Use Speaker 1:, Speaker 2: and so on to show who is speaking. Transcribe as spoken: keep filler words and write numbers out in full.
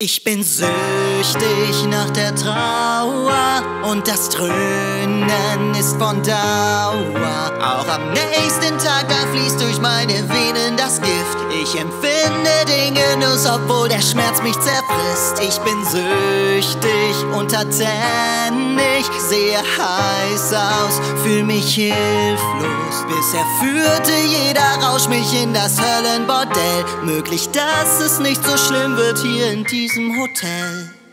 Speaker 1: Ich bin süchtig nach der Trauer und das Dröhnen ist von Dauer. Auch am nächsten Tag, da fließt durch meine Venen das Gift. Ich empfinde den Genuss, obwohl der Schmerz mich zerfrisst. Ich bin süchtig, untertänig, sehe heiß aus, fühl mich hilflos. Bisher führte jeder Rausch mich in das Höllenbordell. Möglich, dass es nicht so schlimm wird hier in diesem Hotel.